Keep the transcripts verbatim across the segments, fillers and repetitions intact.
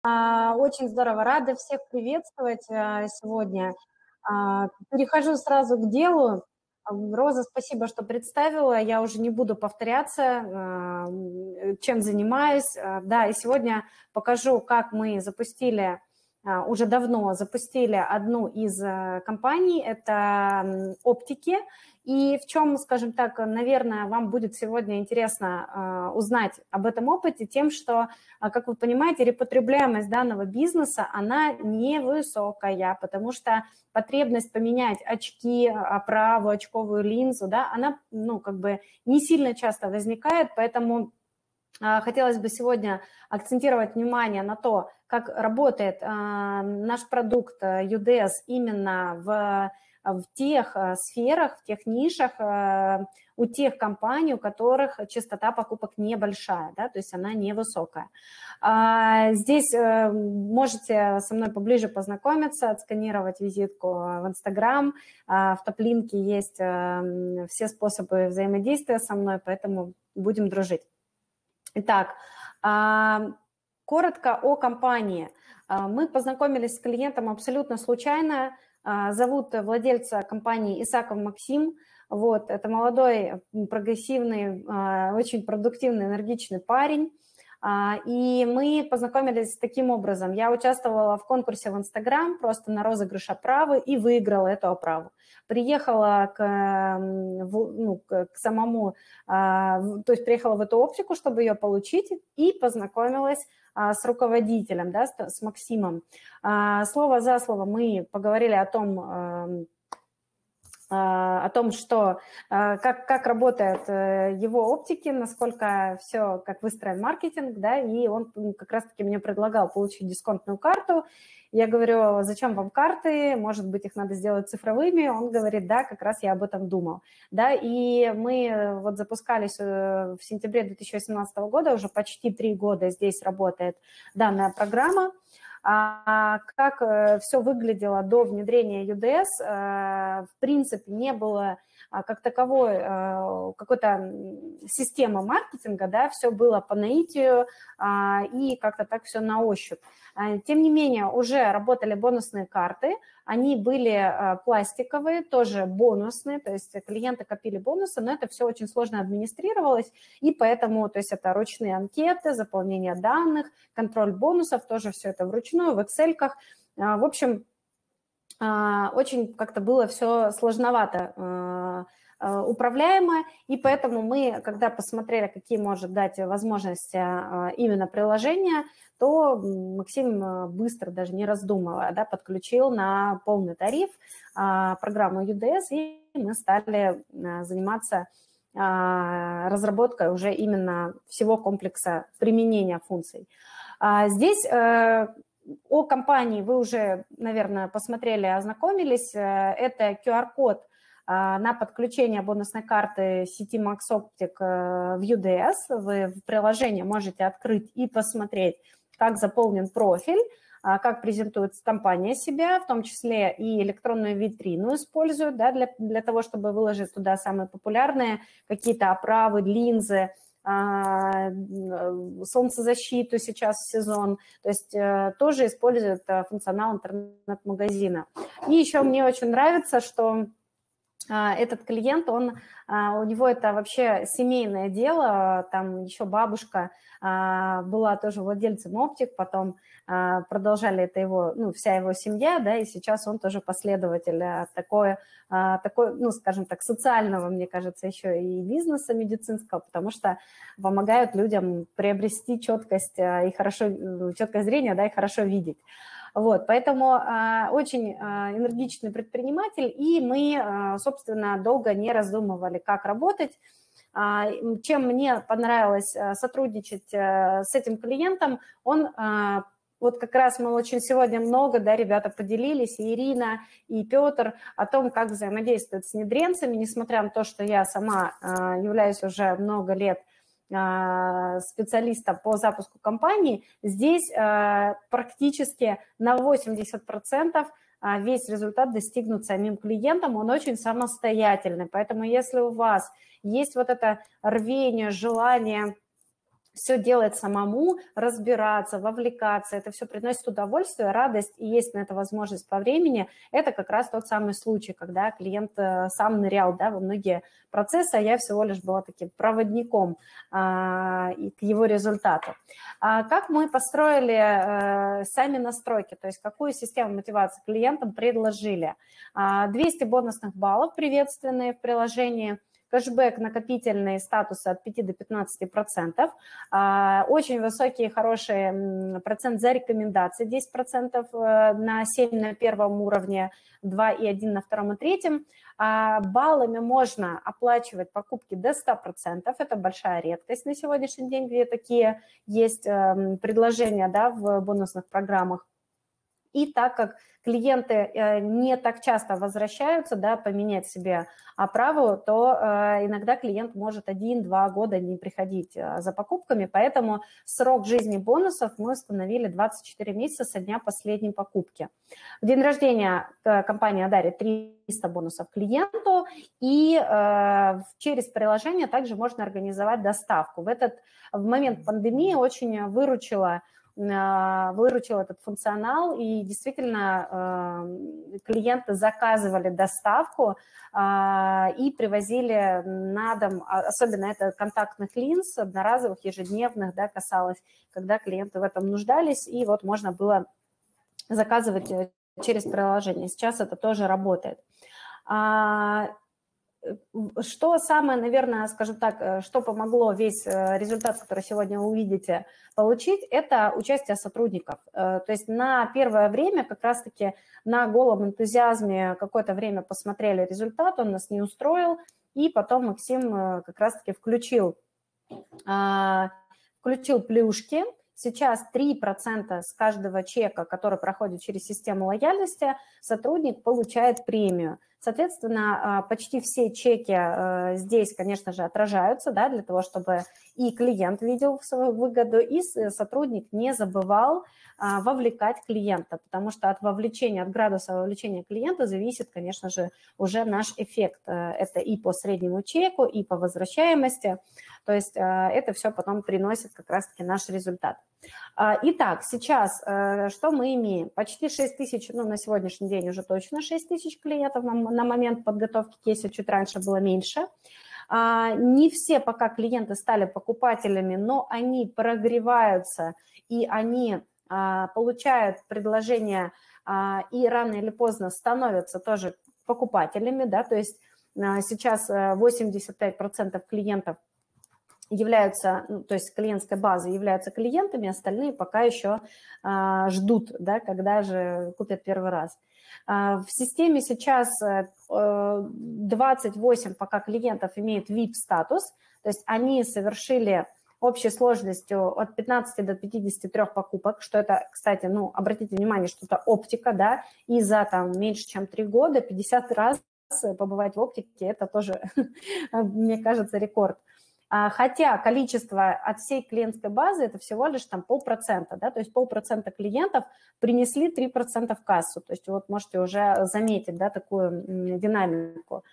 А, Очень здорово, рада всех приветствовать а, сегодня. А, Перехожу сразу к делу. А, Роза, спасибо, что представила. Я уже не буду повторяться, а, м, чем занимаюсь. А, Да, и сегодня покажу, как мы запустили, а, уже давно запустили одну из а, компаний, это м, оптики. И в чем, скажем так, наверное, вам будет сегодня интересно а, узнать об этом опыте, тем, что, а, как вы понимаете, репотребляемость данного бизнеса, она невысокая, потому что потребность поменять очки, оправу, очковую линзу, да, она, ну, как бы не сильно часто возникает, поэтому а, хотелось бы сегодня акцентировать внимание на то, как работает а, наш продукт а, ю ди эс именно в, в тех а, сферах, в тех нишах, а, у тех компаний, у которых частота покупок небольшая, да, то есть она невысокая. А, Здесь а, можете со мной поближе познакомиться, отсканировать визитку в Инстаграм. А, В топ-линке есть а, все способы взаимодействия со мной, поэтому будем дружить. Итак, а, коротко о компании. А, Мы познакомились с клиентом абсолютно случайно. А, Зовут владельца компании Исаков Максим. Вот, это молодой, прогрессивный, а, очень продуктивный, энергичный парень. А, И мы познакомились таким образом. Я участвовала в конкурсе в Инстаграм просто на розыгрыш оправы и выиграла эту оправу. Приехала к, м, в- ну, к к самому, а, в- то есть приехала в эту оптику, чтобы ее получить, и познакомилась а, с руководителем, да, с, с Максимом. А, Слово за слово мы поговорили о том, ам, а, о том, что, а, как, как работает э, его оптики, насколько все, как выстроен маркетинг, да, и он м, как раз-таки мне предлагал получить дисконтную карту. Я говорю, зачем вам карты, может быть, их надо сделать цифровыми. Он говорит, да, как раз я об этом думал, да, и мы вот запускались э, в сентябре две тысячи восемнадцатого года, уже почти три года здесь работает данная программа. А как все выглядело до внедрения ю ди эс, в принципе, не было как таковой какой-то системы маркетинга, да, все было по наитию и как-то так все на ощупь. Тем не менее, уже работали бонусные карты, они были пластиковые, тоже бонусные, то есть клиенты копили бонусы, но это все очень сложно администрировалось, и поэтому, то есть это ручные анкеты, заполнение данных, контроль бонусов, тоже все это вручную, в Excel-ках. В общем, очень как-то было все сложновато управляемо, и поэтому мы, когда посмотрели, какие может дать возможности именно приложения, то Максим быстро, даже не раздумывая, да, подключил на полный тариф программу ю ди эс, и мы стали заниматься разработкой уже именно всего комплекса применения функций. Здесь о компании вы уже, наверное, посмотрели, ознакомились. Это ку ар-код на подключение бонусной карты сети Max Optic в ю ди эс. Вы в приложении можете открыть и посмотреть, как заполнен профиль, как презентует компания себя, в том числе и электронную витрину используют, да, для, для того, чтобы выложить туда самые популярные какие-то оправы, линзы, солнцезащиту сейчас в сезон, то есть тоже используют функционал интернет-магазина. И еще мне очень нравится, что этот клиент, он, у него это вообще семейное дело, там еще бабушка была тоже владельцем оптик, потом продолжали это его, ну, вся его семья, да, и сейчас он тоже последователь такой, такой, ну, скажем так, социального, мне кажется, еще и бизнеса медицинского, потому что помогают людям приобрести четкость и хорошо, четкое зрение, да, и хорошо видеть. Вот, поэтому э, очень э, энергичный предприниматель, и мы, э, собственно, долго не раздумывали, как работать. Э, чем мне понравилось э, сотрудничать э, с этим клиентом, он, э, вот как раз мы очень сегодня много, да, ребята поделились, и Ирина, и Петр, о том, как взаимодействуют с внедренцами, несмотря на то, что я сама э, являюсь уже много лет специалиста по запуску компании, здесь практически на восемьдесят процентов весь результат достигнут самим клиентом, он очень самостоятельный. Поэтому если у вас есть вот это рвение, желание все делать самому, разбираться, вовлекаться, это все приносит удовольствие, радость, и есть на это возможность по времени. Это как раз тот самый случай, когда клиент сам нырял, да, во многие процессы, а я всего лишь была таким проводником а, и к его результату. А как мы построили а, сами настройки, то есть какую систему мотивации клиентам предложили? А, двести бонусных баллов приветственные в приложении, кэшбэк накопительные статусы от пяти до пятнадцати процентов, очень высокий, хороший процент за рекомендации, десять процентов на семь на первом уровне, два и один на втором и третьем. Баллами можно оплачивать покупки до ста процентов, это большая редкость на сегодняшний день, где такие есть предложения, да, в бонусных программах. И так как клиенты не так часто возвращаются, да, поменять себе оправу, то иногда клиент может один-два года не приходить за покупками, поэтому срок жизни бонусов мы установили двадцать четыре месяца со дня последней покупки. В день рождения компания дарит триста бонусов клиенту, и через приложение также можно организовать доставку. В этот в момент пандемии очень выручила выручил этот функционал, и действительно клиенты заказывали доставку и привозили на дом, особенно это контактных линз, одноразовых, ежедневных, да, касалось, когда клиенты в этом нуждались, и вот можно было заказывать через приложение. Сейчас это тоже работает. Что самое, наверное, скажем так, что помогло весь результат, который сегодня вы увидите, получить, это участие сотрудников. То есть на первое время как раз-таки на голом энтузиазме какое-то время посмотрели результат, он нас не устроил, и потом Максим как раз-таки включил, включил плюшки. Сейчас три процента с каждого чека, который проходит через систему лояльности, сотрудник получает премию. Соответственно, почти все чеки здесь, конечно же, отражаются, да, для того, чтобы и клиент видел свою выгоду, и сотрудник не забывал вовлекать клиента, потому что от вовлечения, от градуса вовлечения клиента зависит, конечно же, уже наш эффект. Это и по среднему чеку, и по возвращаемости. То есть это все потом приносит как раз-таки наш результат. Итак, сейчас что мы имеем? Почти шесть тысяч, ну, на сегодняшний день уже точно шесть тысяч клиентов, на, на момент подготовки кейса чуть раньше было меньше. Не все пока клиенты стали покупателями, но они прогреваются, и они получают предложения, и рано или поздно становятся тоже покупателями, да, то есть сейчас восемьдесят пять процентов клиентов являются, ну, то есть клиентской базы являются клиентами, остальные пока еще а, ждут, да, когда же купят первый раз. А, в системе сейчас а, двадцать восемь пока клиентов имеют ви ай пи-статус, то есть они совершили общей сложностью от пятнадцати до пятидесяти трёх покупок, что это, кстати, ну, обратите внимание, что это оптика, да, и за там меньше, чем три года пятьдесят раз побывать в оптике, это тоже, мне кажется, рекорд. Хотя количество от всей клиентской базы это всего лишь там полпроцента, да, то есть полпроцента клиентов принесли три процента в кассу, то есть вот можете уже заметить, да, такую динамику.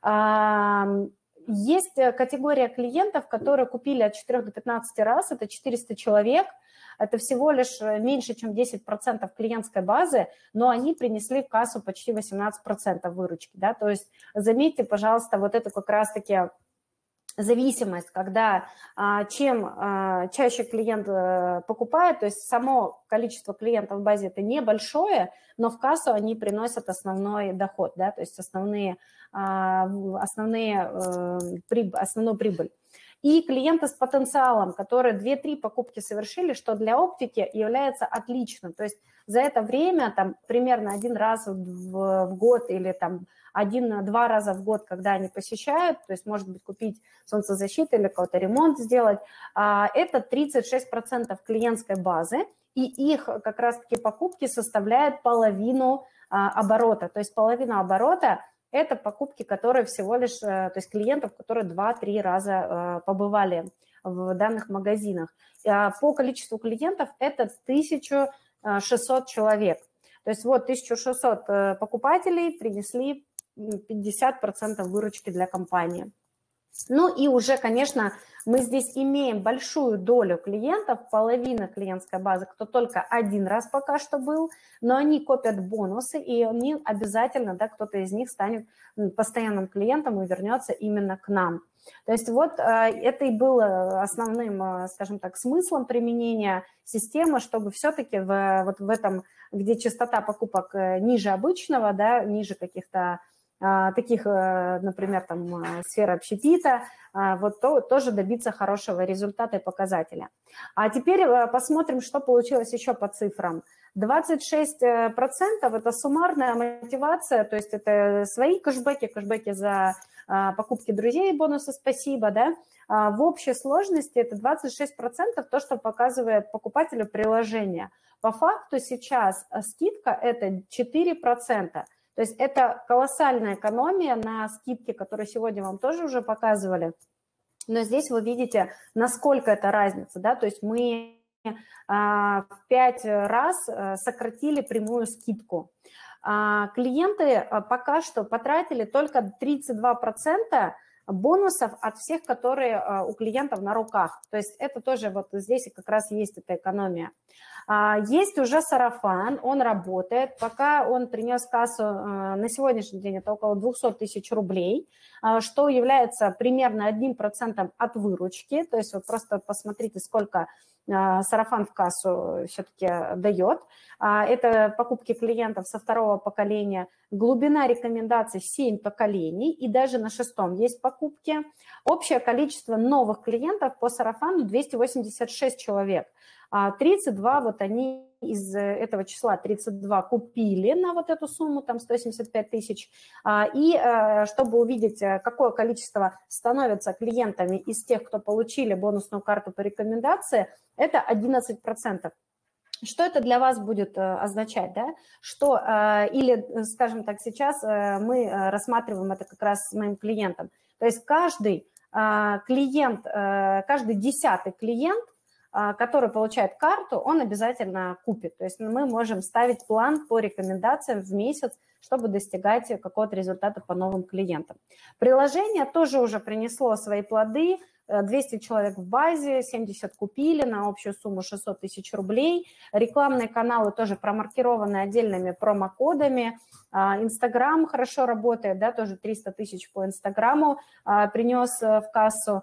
Есть категория клиентов, которые купили от четырёх до пятнадцати раз, это четыреста человек, это всего лишь меньше, чем десять процентов клиентской базы, но они принесли в кассу почти восемнадцать процентов выручки, да, то есть заметьте, пожалуйста, вот это как раз-таки зависимость, когда а, чем а, чаще клиент а, покупает, то есть само количество клиентов в базе это небольшое, но в кассу они приносят основной доход, да, то есть основные, а, основные, а, приб, основную прибыль. И клиенты с потенциалом, которые две-три покупки совершили, что для оптики является отличным. То есть за это время там, примерно один раз в, в год или там один-два раза в год, когда они посещают, то есть, может быть, купить солнцезащиту или какой-то ремонт сделать, это тридцать шесть процентов клиентской базы, и их как раз-таки покупки составляют половину оборота. То есть половина оборота – это покупки, которые всего лишь, то есть клиентов, которые два-три раза побывали в данных магазинах. По количеству клиентов это тысяча шестьсот человек. То есть вот тысяча шестьсот покупателей принесли пятьдесят процентов выручки для компании. Ну и уже, конечно, мы здесь имеем большую долю клиентов, половина клиентской базы, кто только один раз пока что был, но они копят бонусы, и они обязательно, да, кто-то из них станет постоянным клиентом и вернется именно к нам. То есть вот это и было основным, скажем так, смыслом применения системы, чтобы все-таки в, вот в этом, где частота покупок ниже обычного, да, ниже каких-то таких, например, там, сфера общепита, вот то, тоже добиться хорошего результата и показателя. А теперь посмотрим, что получилось еще по цифрам. двадцать шесть процентов это суммарная мотивация, то есть это свои кэшбэки, кэшбэки за покупки друзей, бонусы «Спасибо», да. В общей сложности это двадцать шесть процентов то, что показывает покупателю приложение. По факту сейчас скидка это четыре процента. То есть это колоссальная экономия на скидки, которые сегодня вам тоже уже показывали. Но здесь вы видите, насколько это разница, да, то есть мы в пять раз сократили прямую скидку. Клиенты пока что потратили только тридцать два процента бонусов от всех, которые у клиентов на руках. То есть это тоже вот здесь как раз есть эта экономия. Есть уже сарафан, он работает. Пока он принес кассу на сегодняшний день это около двести тысяч рублей, что является примерно одним процентом от выручки. То есть вот просто посмотрите, сколько сарафан в кассу все-таки дает. Это покупки клиентов со второго поколения. Глубина рекомендаций семь поколений, и даже на шестом есть покупки. Общее количество новых клиентов по сарафану двести восемьдесят шесть человек. тридцать два, вот они из этого числа тридцать два купили на вот эту сумму, там сто семьдесят пять тысяч. И чтобы увидеть, какое количество становятся клиентами из тех, кто получили бонусную карту по рекомендации, это одиннадцать процентов. Что это для вас будет означать, да? Что, или, скажем так, сейчас мы рассматриваем это как раз с моим клиентом. То есть каждый клиент, каждый десятый клиент, который получает карту, он обязательно купит. То есть мы можем ставить план по рекомендациям в месяц, чтобы достигать какого-то результата по новым клиентам. Приложение тоже уже принесло свои плоды. двести человек в базе, семьдесят купили на общую сумму шестьсот тысяч рублей. Рекламные каналы тоже промаркированы отдельными промокодами. Инстаграм хорошо работает, да, тоже триста тысяч по Инстаграму принес в кассу.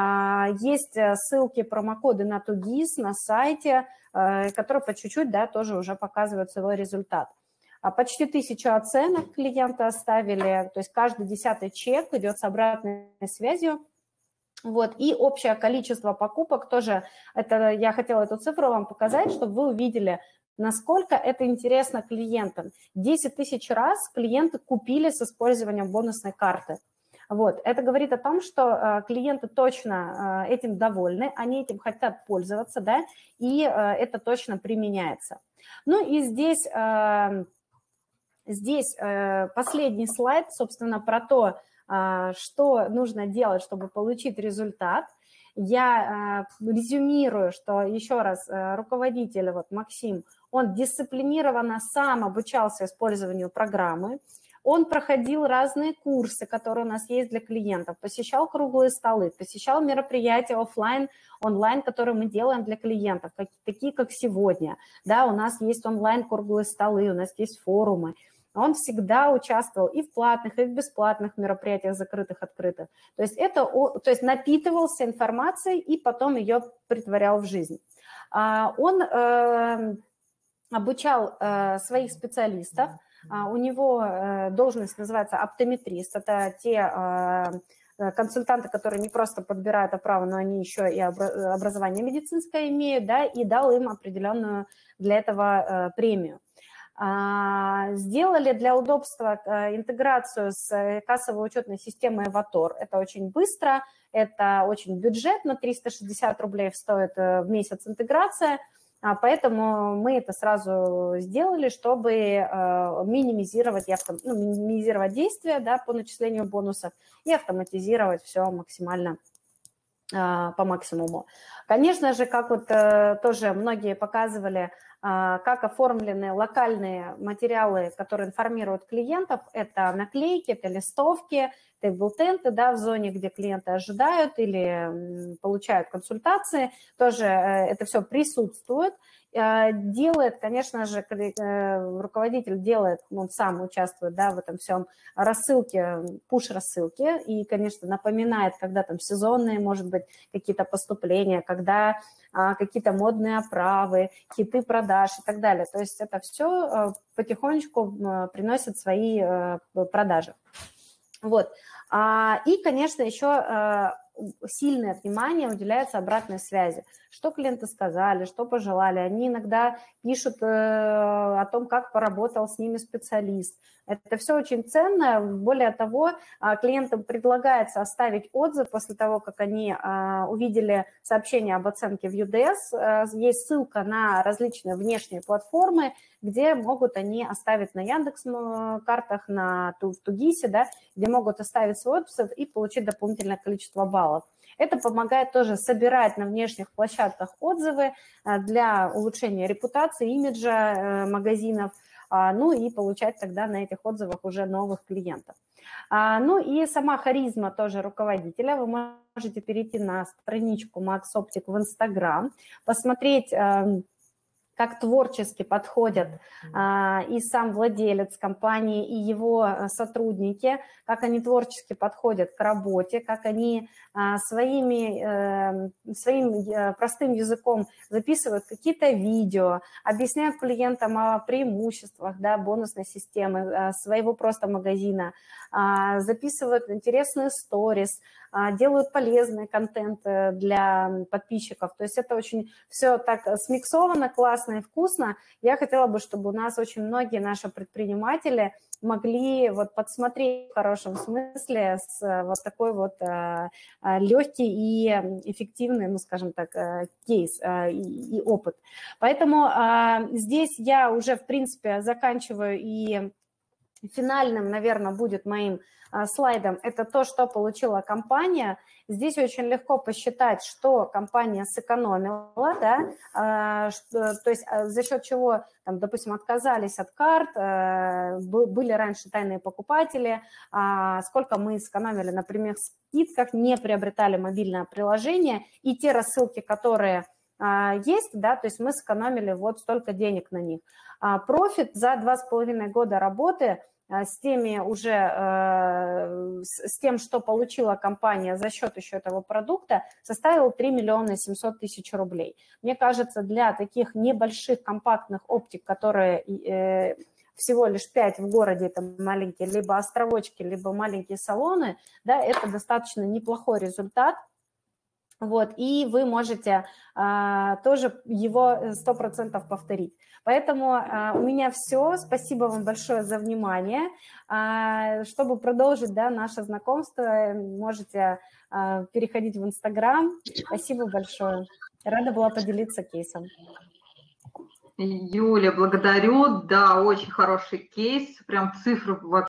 Есть ссылки, промокоды на Тугис, на сайте, которые по чуть-чуть, да, тоже уже показывают свой результат. Почти тысячу оценок клиенты оставили, то есть каждый десятый чек идет с обратной связью. Вот, и общее количество покупок тоже, это я хотела эту цифру вам показать, чтобы вы увидели, насколько это интересно клиентам. десять тысяч раз клиенты купили с использованием бонусной карты. Вот, это говорит о том, что клиенты точно этим довольны, они этим хотят пользоваться, да, и это точно применяется. Ну и здесь, здесь последний слайд, собственно, про то, что нужно делать, чтобы получить результат. Я резюмирую, что еще раз руководитель, вот Максим, он дисциплинированно сам обучался использованию программы, он проходил разные курсы, которые у нас есть для клиентов, посещал круглые столы, посещал мероприятия офлайн, онлайн, которые мы делаем для клиентов, такие как сегодня. Да, у нас есть онлайн круглые столы, у нас есть форумы. Он всегда участвовал и в платных, и в бесплатных мероприятиях, закрытых, открытых. То есть, это, то есть напитывался информацией и потом ее притворял в жизнь. Он обучал своих специалистов. У него должность называется оптометрист. Это те консультанты, которые не просто подбирают оправу, но они еще и образование медицинское имеют, да, и дал им определенную для этого премию. Сделали для удобства интеграцию с кассовой учетной системой Эватор. Это очень быстро, это очень бюджетно, триста шестьдесят рублей стоит в месяц интеграция, поэтому мы это сразу сделали, чтобы минимизировать, ну, минимизировать действия, да, по начислению бонусов и автоматизировать все максимально по максимуму. Конечно же, как вот тоже многие показывали, как оформлены локальные материалы, которые информируют клиентов. Это наклейки, это листовки, тейбл-тенты, да, в зоне, где клиенты ожидают или получают консультации, тоже это все присутствует. Делает, конечно же, руководитель делает, он сам участвует, да, в этом всем рассылке, пуш-рассылке, и, конечно, напоминает, когда там сезонные, может быть, какие-то поступления, когда а, какие-то модные оправы, хиты продаж и так далее. То есть это все а, потихонечку а, приносит свои а, продажи. Вот. А, и, конечно, еще а, сильное внимание уделяется обратной связи. Что клиенты сказали, что пожелали. Они иногда пишут э, о том, как поработал с ними специалист. Это все очень ценно. Более того, клиентам предлагается оставить отзыв после того, как они э, увидели сообщение об оценке в ю ди эс. Э, есть ссылка на различные внешние платформы, где могут они оставить на Яндекс.Картах, на Тугисе, да, где могут оставить свой отзыв и получить дополнительное количество баллов. Это помогает тоже собирать на внешних площадках отзывы для улучшения репутации, имиджа магазинов, ну и получать тогда на этих отзывах уже новых клиентов. Ну и сама харизма тоже руководителя. Вы можете перейти на страничку Max Optic в Instagram, посмотреть, как творчески подходят а, и сам владелец компании, и его сотрудники, как они творчески подходят к работе, как они а, своими, э, своим простым языком записывают какие-то видео, объясняют клиентам о преимуществах, да, бонусной системы, а, своего просто магазина, а, записывают интересные сторис, а, делают полезный контент для подписчиков. То есть это очень все так смиксовано, классно и вкусно. Я хотела бы, чтобы у нас очень многие наши предприниматели могли вот подсмотреть в хорошем смысле с вот такой вот э, легкий и эффективный, ну, скажем так, э, кейс э, и, и опыт. Поэтому э, здесь я уже, в принципе, заканчиваю, и финальным, наверное, будет моим слайдом это то, что получила компания. Здесь очень легко посчитать, что компания сэкономила, да, что, то есть за счет чего, там, допустим, отказались от карт, были раньше тайные покупатели, сколько мы сэкономили, например, в скидках, не приобретали мобильное приложение, и те рассылки, которые есть, да, то есть мы сэкономили вот столько денег на них. Профит за два с половиной года работы с теми уже, с тем, что получила компания за счет еще этого продукта, составил три миллиона семьсот тысяч рублей. Мне кажется, для таких небольших компактных оптик, которые всего лишь пять в городе, это маленькие либо островочки, либо маленькие салоны, да, это достаточно неплохой результат. Вот, и вы можете а, тоже его сто процентов повторить. Поэтому а, у меня все. Спасибо вам большое за внимание. А, чтобы продолжить, да, наше знакомство, можете а, переходить в Инстаграм. Спасибо большое. Рада была поделиться кейсом. Юля, благодарю. Да, очень хороший кейс. Прям цифры